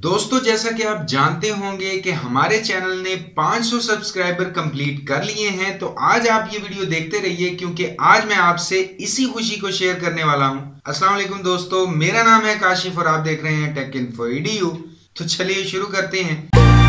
दोस्तों, जैसा कि आप जानते होंगे कि हमारे चैनल ने 500 सब्सक्राइबर कंप्लीट कर लिए हैं। तो आज आप ये वीडियो देखते रहिए क्योंकि आज मैं आपसे इसी खुशी को शेयर करने वाला हूं। अस्सलाम वालेकुम दोस्तों, मेरा नाम है काशिफ और आप देख रहे हैं टेक इन्फो EDU। तो चलिए शुरू करते हैं।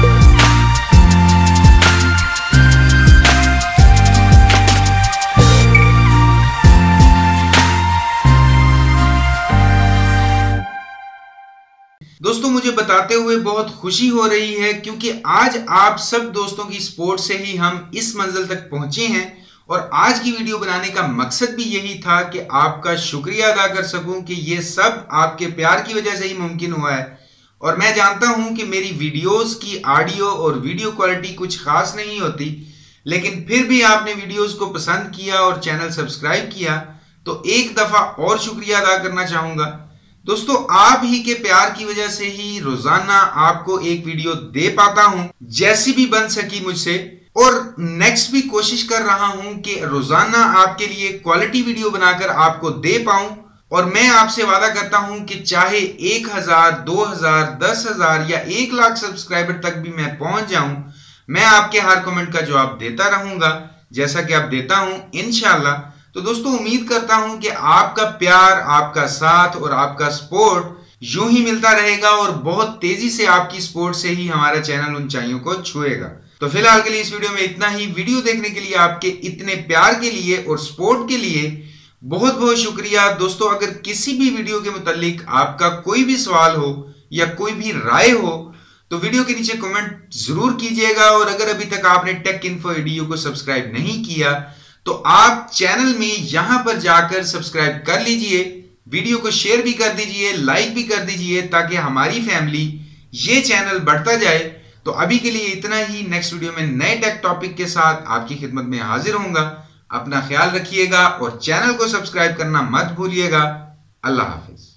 दोस्तों, मुझे बताते हुए बहुत खुशी हो रही है क्योंकि आज आप सब दोस्तों की सपोर्ट से ही हम इस मंजिल तक पहुंचे हैं। और आज की वीडियो बनाने का मकसद भी यही था कि आपका शुक्रिया अदा कर सकूं कि ये सब आपके प्यार की वजह से ही मुमकिन हुआ है। और मैं जानता हूं कि मेरी वीडियोस की ऑडियो और वीडियो क्वालिटी कुछ खास नहीं होती, लेकिन फिर भी आपने वीडियोस को पसंद किया और चैनल सब्सक्राइब किया, तो एक दफा और शुक्रिया अदा करना चाहूंगा। दोस्तों, आप ही के प्यार की वजह से ही रोजाना आपको एक वीडियो दे पाता हूं, जैसी भी बन सकी मुझसे। और नेक्स्ट भी कोशिश कर रहा हूं कि रोजाना आपके लिए क्वालिटी वीडियो बनाकर आपको दे पाऊं। और मैं आपसे वादा करता हूं कि चाहे 1000, 2000, 10,000 या 1 लाख सब्सक्राइबर तक भी मैं पहुंच जाऊं, मैं आपके हर कमेंट का जवाब देता रहूंगा, जैसा कि आप देता हूं इंशाल्लाह। तो दोस्तों, उम्मीद करता हूं कि आपका प्यार, आपका साथ और आपका सपोर्ट यूं ही मिलता रहेगा और बहुत तेजी से आपकी सपोर्ट से ही हमारा चैनल ऊंचाइयों को छुएगा। तो फिलहाल के लिए इस वीडियो में इतना ही। वीडियो देखने के लिए, आपके इतने प्यार के लिए और सपोर्ट के लिए बहुत बहुत शुक्रिया। दोस्तों, अगर किसी भी वीडियो के मुतालिक आपका कोई भी सवाल हो या कोई भी राय हो तो वीडियो के नीचे कमेंट जरूर कीजिएगा। और अगर अभी तक आपने टेक इन्फो EDU को सब्सक्राइब नहीं किया तो आप चैनल में यहां पर जाकर सब्सक्राइब कर लीजिए, वीडियो को शेयर भी कर दीजिए, लाइक भी कर दीजिए, ताकि हमारी फैमिली, ये चैनल बढ़ता जाए। तो अभी के लिए इतना ही। नेक्स्ट वीडियो में नए टेक टॉपिक के साथ आपकी खिदमत में हाजिर होऊंगा। अपना ख्याल रखिएगा और चैनल को सब्सक्राइब करना मत भूलिएगा। अल्लाह हाफिज।